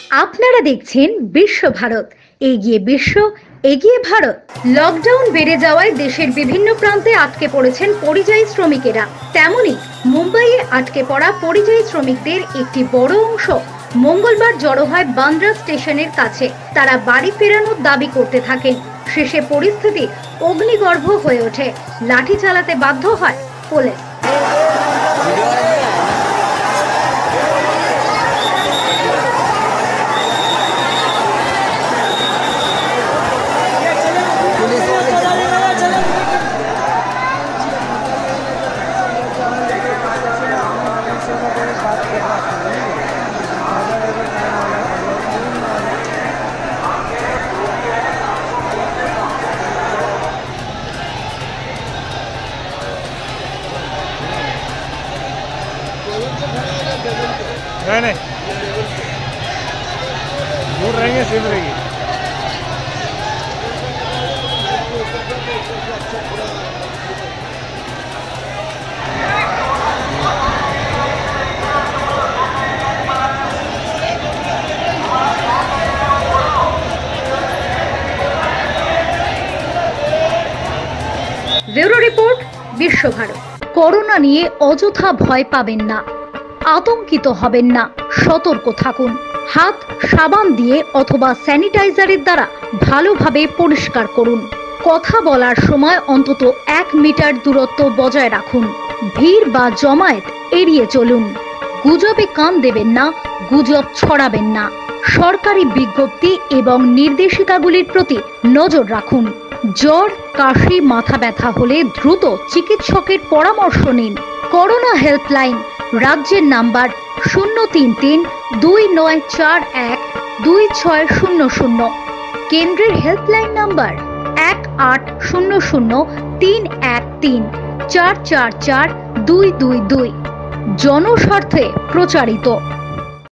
আপনারা দেখছেন বিশ্ব ভারত, এগিয়ে বিশ্ব, এগিয়ে ভারত। লকডাউন বেড়ে যাওয়ায় দেশের বিভিন্ন প্রান্তে আটকে পড়েছেন পরিযায়ী শ্রমিকেরা। তেমনি মুম্বাইয়ে আটকে পড়া পরিযায়ী শ্রমিকদের একটি বড় অংশ মঙ্গলবার জড়ো হয় বান্দ্রা স্টেশনের কাছে। তারা বাড়ি ফেরানোর দাবি করতে থাকেন। শেষে পরিস্থিতি অগ্নিগর্ভ হয়ে ওঠে। লাঠি চালাতে বাধ্য হয় পুলিশ। नहीं दूर रहेंगे सेफ रहेगी। ব্যুরো রিপোর্ট, বিশ্ব ভারত। করোনা নিয়ে অযথা ভয় পাবেন না, আতঙ্কিত হবেন না, সতর্ক থাকুন। হাত সাবান দিয়ে অথবা স্যানিটাইজারের দ্বারা ভালোভাবে পরিষ্কার করুন। কথা বলার সময় অন্তত 1 মিটার দূরত্ব বজায় রাখুন। ভিড় বা জমায়েত এড়িয়ে চলুন। গুজবে কান দেবেন না, গুজব ছড়াবেন না। সরকারি বিজ্ঞপ্তি এবং নির্দেশিকাগুলির প্রতি নজর রাখুন। জ্বর, কাশি, মাথা ব্যথা হলে দ্রুত চিকিৎসকের পরামর্শ নিন। করোনা হেল্পলাইন রাজ্যের নাম্বার 03329412600। কেন্দ্রের হেল্পলাইন নাম্বার 180031344222। জনস্বার্থে প্রচারিত।